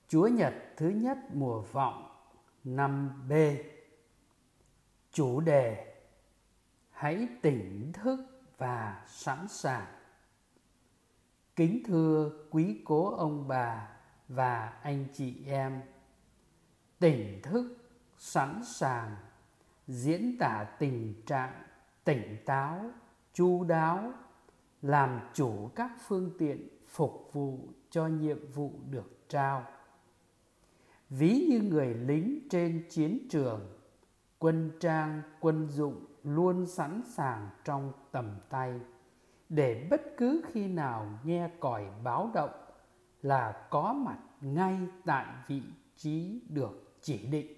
Chúa Nhật thứ nhất mùa Vọng năm B. Chủ đề: hãy tỉnh thức và sẵn sàng. Kính thưa quý cố ông bà và anh chị em, tỉnh thức, sẵn sàng diễn tả tình trạng tỉnh táo, chu đáo, làm chủ các phương tiện phục vụ cho nhiệm vụ được trao. Ví như người lính trên chiến trường, quân trang, quân dụng luôn sẵn sàng trong tầm tay, để bất cứ khi nào nghe còi báo động là có mặt ngay tại vị trí được chỉ định.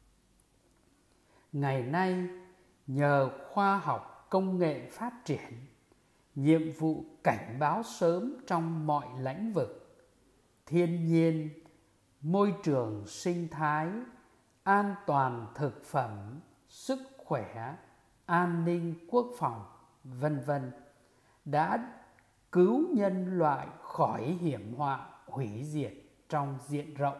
Ngày nay, nhờ khoa học công nghệ phát triển, nhiệm vụ cảnh báo sớm trong mọi lĩnh vực: thiên nhiên, môi trường sinh thái, an toàn thực phẩm, sức khỏe, an ninh quốc phòng, vân vân, đã cứu nhân loại khỏi hiểm họa hủy diệt trong diện rộng.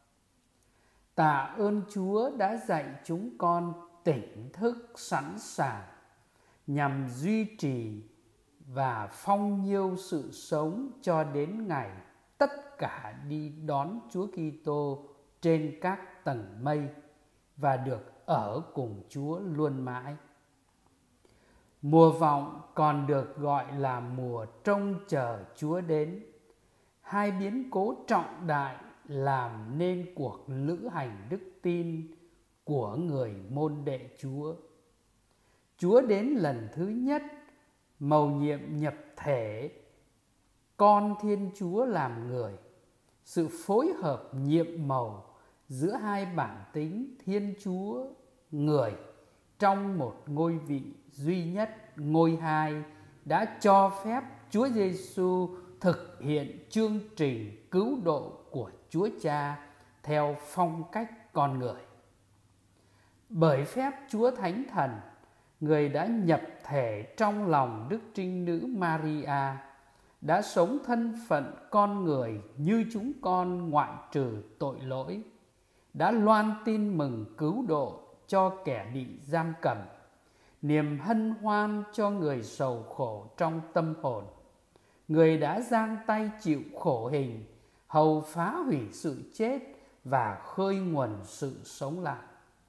Tạ ơn Chúa đã dạy chúng con tỉnh thức sẵn sàng nhằm duy trì và phong nhiêu sự sống cho đến ngày tất cả đi đón Chúa Kitô trên các tầng mây và được ở cùng Chúa luôn mãi. Mùa Vọng còn được gọi là mùa trông chờ Chúa đến. Hai biến cố trọng đại làm nên cuộc lữ hành đức tin của người môn đệ Chúa. Chúa đến lần thứ nhất, mầu nhiệm nhập thể con Thiên Chúa làm người, sự phối hợp nhiệm mầu giữa hai bản tính Thiên Chúa người trong một ngôi vị duy nhất, ngôi hai, đã cho phép Chúa Giêsu thực hiện chương trình cứu độ của Chúa Cha theo phong cách con người. Bởi phép Chúa Thánh Thần, người đã nhập thể trong lòng Đức Trinh Nữ Maria, đã sống thân phận con người như chúng con ngoại trừ tội lỗi, đã loan tin mừng cứu độ cho kẻ bị giam cầm, niềm hân hoan cho người sầu khổ trong tâm hồn. Người đã giang tay chịu khổ hình, hầu phá hủy sự chết và khơi nguồn sự sống lại.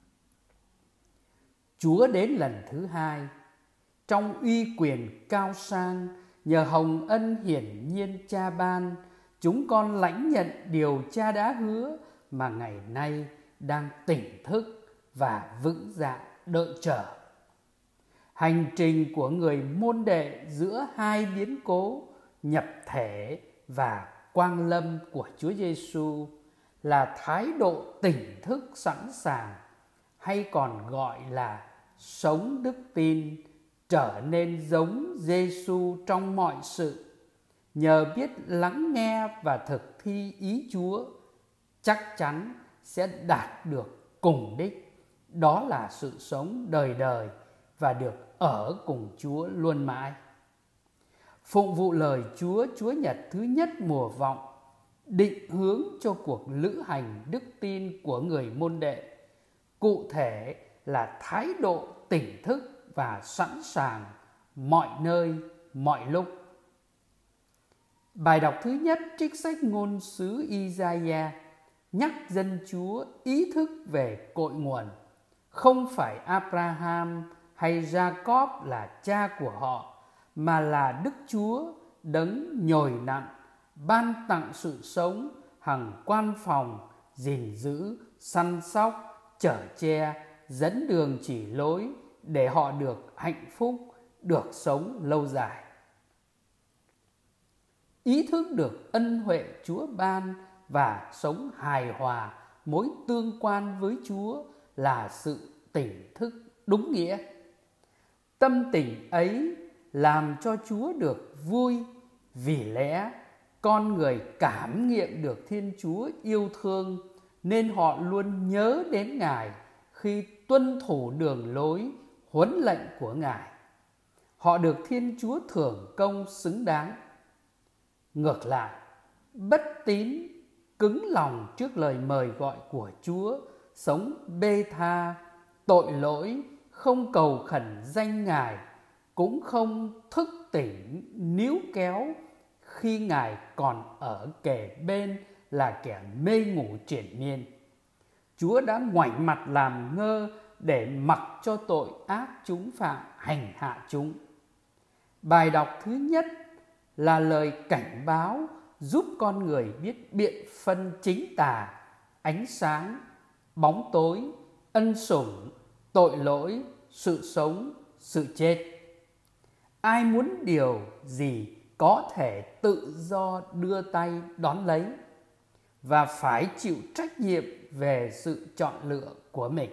Chúa đến lần thứ hai, trong uy quyền cao sang, nhờ hồng ân hiển nhiên Cha ban, chúng con lãnh nhận điều Cha đã hứa mà ngày nay đang tỉnh thức và vững dạ đợi chờ. Hành trình của người môn đệ giữa hai biến cố nhập thể và quang lâm của Chúa Giêsu là thái độ tỉnh thức sẵn sàng, hay còn gọi là sống đức tin, trở nên giống Giêsu trong mọi sự. Nhờ biết lắng nghe và thực thi ý Chúa, chắc chắn sẽ đạt được cùng đích, đó là sự sống đời đời và được ở cùng Chúa luôn mãi. Phụng vụ lời Chúa, Chúa Nhật thứ nhất mùa Vọng định hướng cho cuộc lữ hành đức tin của người môn đệ, cụ thể là thái độ tỉnh thức và sẵn sàng mọi nơi, mọi lúc. Bài đọc thứ nhất trích sách ngôn sứ Isaiah nhắc dân Chúa ý thức về cội nguồn. Không phải Abraham hay Jacob là cha của họ, mà là Đức Chúa đấng nhồi nặn, ban tặng sự sống, hằng quan phòng, gìn giữ, săn sóc, chở che, dẫn đường chỉ lối để họ được hạnh phúc, được sống lâu dài. Ý thức được ân huệ Chúa ban và sống hài hòa mối tương quan với Chúa là sự tỉnh thức đúng nghĩa. Tâm tình ấy làm cho Chúa được vui, vì lẽ con người cảm nghiệm được Thiên Chúa yêu thương, nên họ luôn nhớ đến Ngài khi tuân thủ đường lối, huấn lệnh của Ngài. Họ được Thiên Chúa thưởng công xứng đáng. Ngược lại, bất tín cứng lòng trước lời mời gọi của Chúa, sống bê tha, tội lỗi, không cầu khẩn danh Ngài, cũng không thức tỉnh níu kéo khi Ngài còn ở kề bên là kẻ mê ngủ triền miên. Chúa đã ngoảnh mặt làm ngơ để mặc cho tội ác chúng phạm hành hạ chúng. Bài đọc thứ nhất là lời cảnh báo giúp con người biết biện phân chính tà, ánh sáng, bóng tối, ân sủng, tội lỗi, sự sống, sự chết. Ai muốn điều gì có thể tự do đưa tay đón lấy và phải chịu trách nhiệm về sự chọn lựa của mình.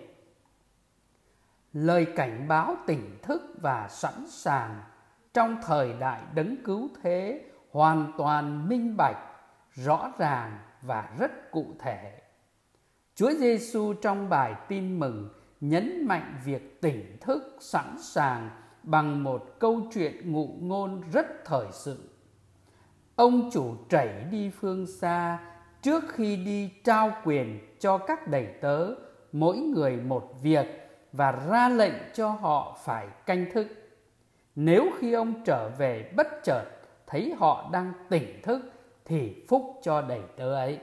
Lời cảnh báo tỉnh thức và sẵn sàng trong thời đại đấng cứu thế hoàn toàn minh bạch, rõ ràng và rất cụ thể. Chúa Giêsu trong bài tin mừng nhấn mạnh việc tỉnh thức sẵn sàng bằng một câu chuyện ngụ ngôn rất thời sự. Ông chủ trẩy đi phương xa trước khi đi trao quyền cho các đầy tớ, mỗi người một việc, và ra lệnh cho họ phải canh thức. Nếu khi ông trở về bất chợt thấy họ đang tỉnh thức thì phúc cho đầy tớ ấy.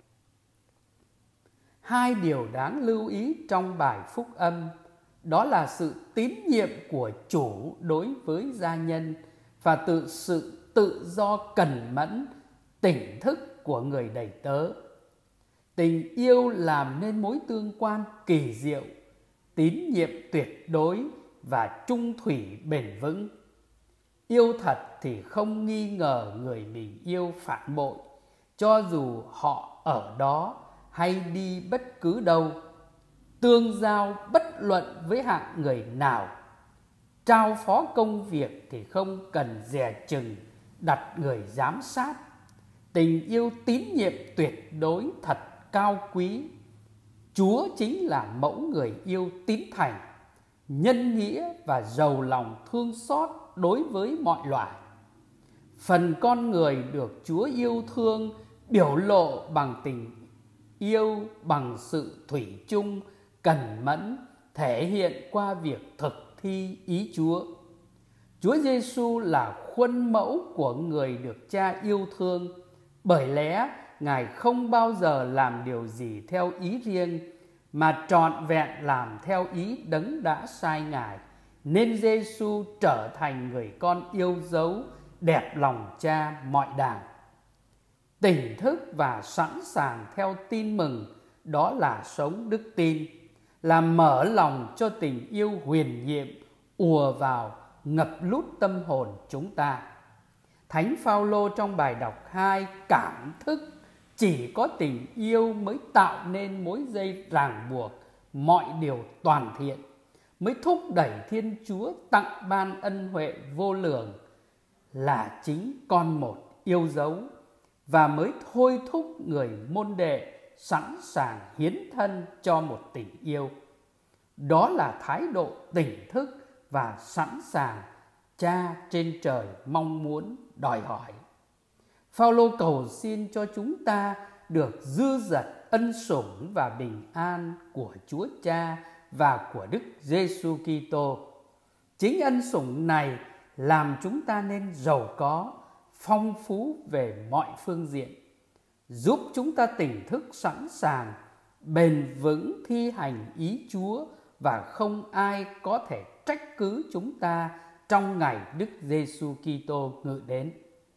Hai điều đáng lưu ý trong bài phúc âm đó là sự tín nhiệm của chủ đối với gia nhân và sự tự do cần mẫn, tỉnh thức của người đầy tớ. Tình yêu làm nên mối tương quan kỳ diệu, tín nhiệm tuyệt đối và trung thủy bền vững. Yêu thật thì không nghi ngờ người mình yêu phản bội, cho dù họ ở đó hay đi bất cứ đâu, tương giao bất luận với hạng người nào. Trao phó công việc thì không cần dè chừng đặt người giám sát. Tình yêu tín nhiệm tuyệt đối thật cao quý. Chúa chính là mẫu người yêu tín thành, nhân nghĩa và giàu lòng thương xót đối với mọi loài. Phần con người được Chúa yêu thương biểu lộ bằng tình yêu, bằng sự thủy chung, cẩn mẫn, thể hiện qua việc thực thi ý Chúa. Chúa Giêsu là khuôn mẫu của người được Cha yêu thương, bởi lẽ Ngài không bao giờ làm điều gì theo ý riêng, mà trọn vẹn làm theo ý đấng đã sai Ngài, nên Giêsu trở thành người con yêu dấu, đẹp lòng Cha mọi đàng. Tỉnh thức và sẵn sàng theo tin mừng, đó là sống đức tin, là mở lòng cho tình yêu huyền nhiệm ùa vào ngập lút tâm hồn chúng ta. Thánh Phaolô trong bài đọc 2 cảm thức chỉ có tình yêu mới tạo nên mối dây ràng buộc mọi điều toàn thiện, mới thúc đẩy Thiên Chúa tặng ban ân huệ vô lượng là chính con một yêu dấu, và mới thôi thúc người môn đệ sẵn sàng hiến thân cho một tình yêu. Đó là thái độ tỉnh thức và sẵn sàng Cha trên trời mong muốn đòi hỏi. Phaolô cầu xin cho chúng ta được dư dật ân sủng và bình an của Chúa Cha và của Đức Giêsu Kitô. Chính ân sủng này làm chúng ta nên giàu có, phong phú về mọi phương diện, giúp chúng ta tỉnh thức sẵn sàng, bền vững thi hành ý Chúa, và không ai có thể trách cứ chúng ta trong ngày Đức Giêsu Kitô ngự đến.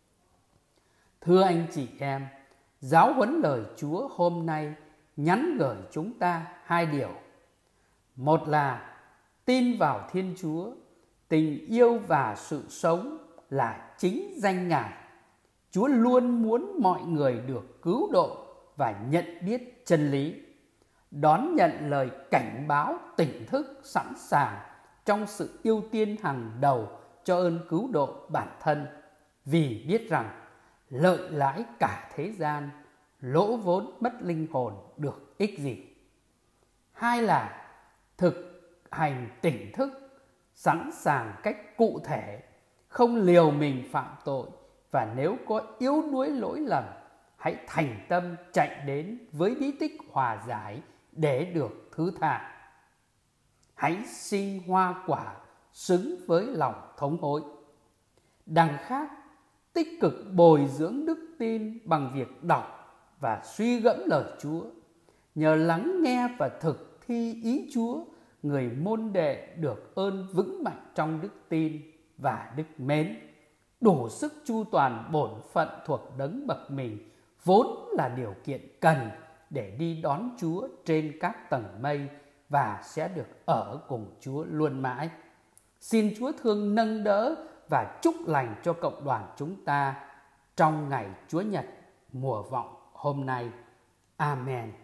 Thưa anh chị em, giáo huấn lời Chúa hôm nay nhắn gửi chúng ta hai điều. Một là tin vào Thiên Chúa, tình yêu và sự sống là chính danh Ngài. Chúa luôn muốn mọi người được cứu độ và nhận biết chân lý. Đón nhận lời cảnh báo tỉnh thức sẵn sàng trong sự ưu tiên hàng đầu cho ơn cứu độ bản thân, vì biết rằng lợi lãi cả thế gian, lỗ vốn mất linh hồn được ích gì. Hai là thực hành tỉnh thức sẵn sàng cách cụ thể, không liều mình phạm tội, và nếu có yếu đuối lỗi lầm hãy thành tâm chạy đến với bí tích hòa giải để được thứ tha. Hãy sinh hoa quả xứng với lòng thống hối. Đằng khác, tích cực bồi dưỡng đức tin bằng việc đọc và suy gẫm lời Chúa. Nhờ lắng nghe và thực thi ý Chúa, người môn đệ được ơn vững mạnh trong đức tin và đức mến, đủ sức chu toàn bổn phận thuộc đấng bậc mình, vốn là điều kiện cần để đi đón Chúa trên các tầng mây và sẽ được ở cùng Chúa luôn mãi. Xin Chúa thương nâng đỡ và chúc lành cho cộng đoàn chúng ta trong ngày Chúa Nhật mùa vọng hôm nay. Amen.